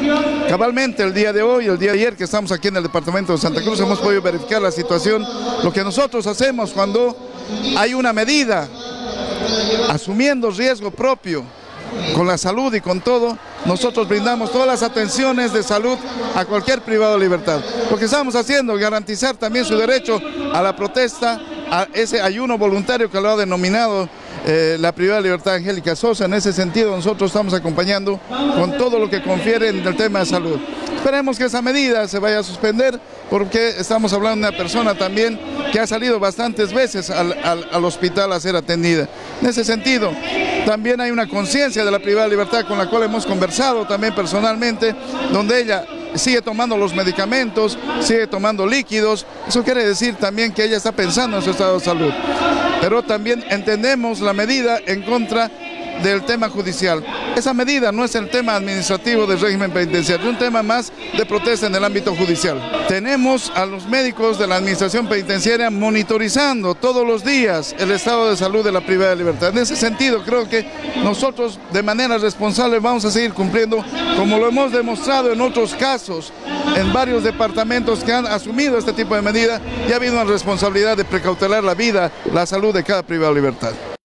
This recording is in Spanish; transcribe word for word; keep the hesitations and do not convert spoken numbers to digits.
Cabalmente el día de hoy, el día de ayer que estamos aquí en el departamento de Santa Cruz, hemos podido verificar la situación, lo que nosotros hacemos cuando hay una medida, asumiendo riesgo propio, con la salud y con todo, nosotros brindamos todas las atenciones de salud a cualquier privado de libertad. Lo que estamos haciendo es garantizar también su derecho a la protesta, a ese ayuno voluntario que lo ha denominado eh, la privada de libertad Angélica Sosa. En ese sentido nosotros estamos acompañando con todo lo que confiere en el tema de salud. Esperemos que esa medida se vaya a suspender, porque estamos hablando de una persona también que ha salido bastantes veces al, al, al hospital a ser atendida. En ese sentido, también hay una conciencia de la privada de libertad con la cual hemos conversado también personalmente, donde ella sigue tomando los medicamentos, sigue tomando líquidos. Eso quiere decir también que ella está pensando en su estado de salud. Pero también entendemos la medida en contra del tema judicial. Esa medida no es el tema administrativo del régimen penitenciario, es un tema más de protesta en el ámbito judicial. Tenemos a los médicos de la administración penitenciaria monitorizando todos los días el estado de salud de la privada de libertad. En ese sentido, creo que nosotros de manera responsable vamos a seguir cumpliendo, como lo hemos demostrado en otros casos, en varios departamentos que han asumido este tipo de medida, y ha habido una responsabilidad de precautelar la vida, la salud de cada privado de libertad.